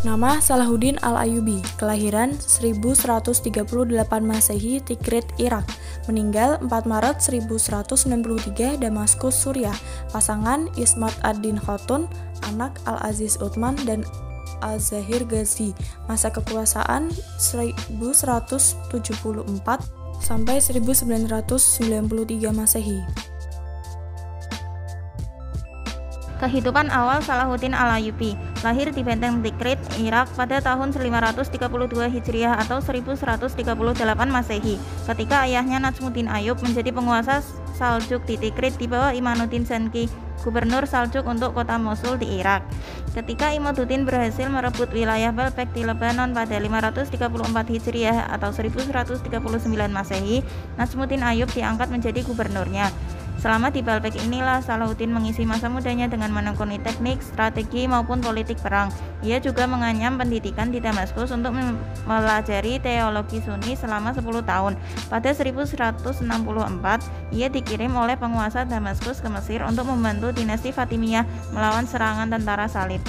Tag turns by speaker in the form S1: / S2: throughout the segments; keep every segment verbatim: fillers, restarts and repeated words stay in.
S1: Nama Salahuddin Al-Ayyubi, kelahiran seribu seratus tiga puluh delapan Masehi, Tikrit, Irak. Meninggal empat Maret seribu seratus sembilan puluh tiga, Damaskus, Suriah. Pasangan Ismat ad-Din Khatun, anak Al-Aziz Utsman dan Al-Zahir Ghazi. Masa kekuasaan seribu seratus tujuh puluh empat sampai seribu sembilan ratus sembilan puluh tiga Masehi.
S2: Kehidupan awal Salahuddin Al-Ayyubi. Lahir di Benteng Tikrit, Irak pada tahun lima ratus tiga puluh dua Hijriah atau seribu seratus tiga puluh delapan Masehi. Ketika ayahnya Najmuddin Ayyub menjadi penguasa Saljuk di Tikrit di bawah Imaduddin Zenki, gubernur Saljuk untuk kota Mosul di Irak. Ketika Imaduddin berhasil merebut wilayah Baalbek di Lebanon pada lima ratus tiga puluh empat Hijriah atau seribu seratus tiga puluh sembilan Masehi, Najmuddin Ayyub diangkat menjadi gubernurnya. Selama di Baalbek inilah Salahuddin mengisi masa mudanya dengan menekuni teknik, strategi maupun politik perang. Ia juga menganyam pendidikan di Damaskus untuk mempelajari teologi Sunni selama sepuluh tahun. Pada seribu seratus enam puluh empat, ia dikirim oleh penguasa Damaskus ke Mesir untuk membantu dinasti Fatimiyah melawan serangan tentara Salib.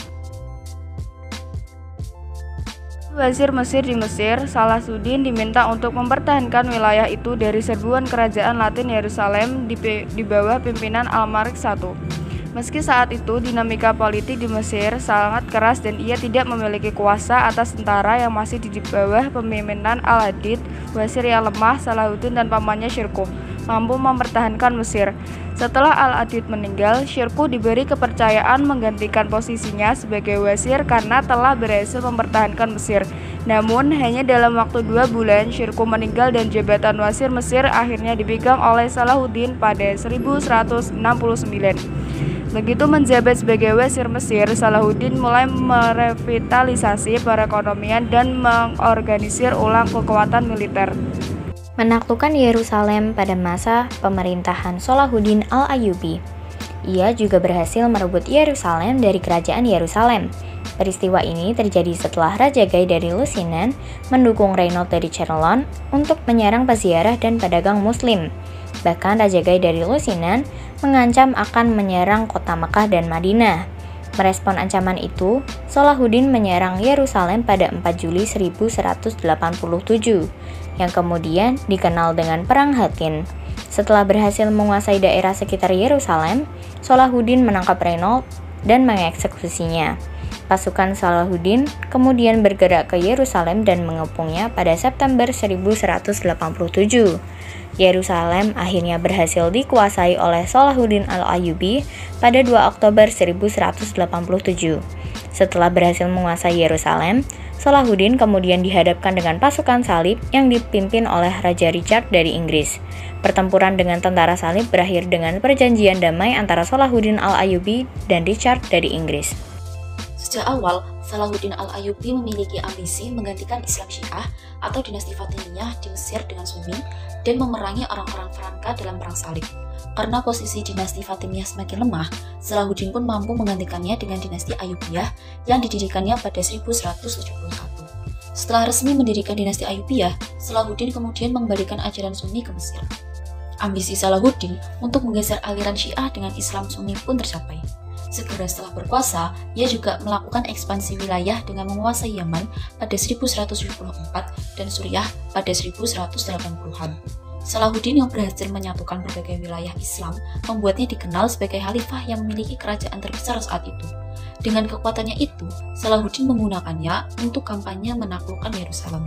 S3: Wazir Mesir di Mesir, Salahuddin diminta untuk mempertahankan wilayah itu dari serbuan kerajaan Latin Yerusalem di, di bawah pimpinan Al-Malik satu. Meski saat itu dinamika politik di Mesir sangat keras dan ia tidak memiliki kuasa atas tentara yang masih di bawah pemimpinan Al-Hadid, wazir yang lemah, Salahuddin dan pamannya Shirkuh mampu mempertahankan Mesir. Setelah Al-Hadid meninggal, Shirkuh diberi kepercayaan menggantikan posisinya sebagai wazir karena telah berhasil mempertahankan Mesir. Namun, hanya dalam waktu dua bulan, Shirkuh meninggal dan jabatan wazir Mesir akhirnya dipegang oleh Salahuddin pada seribu seratus enam puluh sembilan. Begitu menjabat sebagai wazir Mesir, Salahuddin mulai merevitalisasi perekonomian dan mengorganisir ulang kekuatan militer.
S4: Menaklukkan Yerusalem pada masa pemerintahan Salahuddin Al-Ayyubi. Ia juga berhasil merebut Yerusalem dari kerajaan Yerusalem. Peristiwa ini terjadi setelah Raja Gai dari Lusignan mendukung Reynold dari Châtillon untuk menyerang peziarah dan pedagang Muslim. Bahkan Raja Gai dari Lusignan mengancam akan menyerang kota Mekah dan Madinah. Merespon ancaman itu, Salahuddin menyerang Yerusalem pada empat Juli seribu seratus delapan puluh tujuh, yang kemudian dikenal dengan Perang Hattin. Setelah berhasil menguasai daerah sekitar Yerusalem, Salahuddin menangkap Reynold dan mengeksekusinya. Pasukan Salahuddin kemudian bergerak ke Yerusalem dan mengepungnya pada September seribu seratus delapan puluh tujuh. Yerusalem akhirnya berhasil dikuasai oleh Salahuddin Al-Ayyubi pada dua Oktober seribu seratus delapan puluh tujuh. Setelah berhasil menguasai Yerusalem, Salahuddin kemudian dihadapkan dengan pasukan Salib yang dipimpin oleh Raja Richard dari Inggris. Pertempuran dengan tentara Salib berakhir dengan perjanjian damai antara Salahuddin Al-Ayyubi dan Richard dari Inggris.
S5: Sejak awal, Salahuddin Al-Ayyubi memiliki ambisi menggantikan Islam Syiah atau dinasti Fatimiyah di Mesir dengan Sunni dan memerangi orang-orang Franka dalam perang salib. Karena posisi dinasti Fatimiyah semakin lemah, Salahuddin pun mampu menggantikannya dengan dinasti Ayyubiyah yang didirikannya pada seribu seratus tujuh puluh satu. Setelah resmi mendirikan dinasti Ayyubiyah, Salahuddin kemudian mengembalikan ajaran Sunni ke Mesir. Ambisi Salahuddin untuk menggeser aliran Syiah dengan Islam Sunni pun tercapai. Segera setelah berkuasa, ia juga melakukan ekspansi wilayah dengan menguasai Yaman pada seribu seratus tujuh puluh empat dan Suriah pada seribu seratus delapan puluhan. Salahuddin yang berhasil menyatukan berbagai wilayah Islam membuatnya dikenal sebagai khalifah yang memiliki kerajaan terbesar saat itu. Dengan kekuatannya itu, Salahuddin menggunakannya untuk kampanye menaklukkan Yerusalem.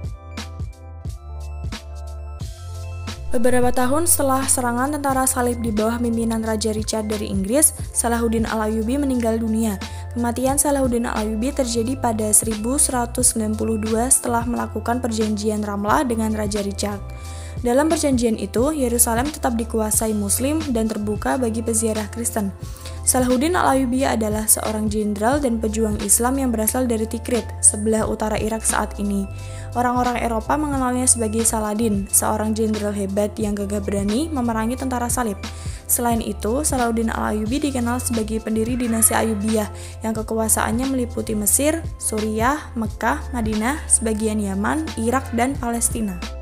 S1: Beberapa tahun setelah serangan tentara Salib di bawah pimpinan Raja Richard dari Inggris, Salahuddin Al-Ayyubi meninggal dunia. Kematian Salahuddin Al-Ayyubi terjadi pada seribu seratus sembilan puluh dua setelah melakukan perjanjian Ramlah dengan Raja Richard. Dalam perjanjian itu, Yerusalem tetap dikuasai Muslim dan terbuka bagi peziarah Kristen. Salahuddin Al-Ayyubi adalah seorang jenderal dan pejuang Islam yang berasal dari Tikrit, sebelah utara Irak saat ini. Orang-orang Eropa mengenalnya sebagai Saladin, seorang jenderal hebat yang gagah berani memerangi tentara Salib. Selain itu, Salahuddin Al-Ayyubi dikenal sebagai pendiri dinasti Ayyubiyah yang kekuasaannya meliputi Mesir, Suriah, Mekah, Madinah, sebagian Yaman, Irak, dan Palestina.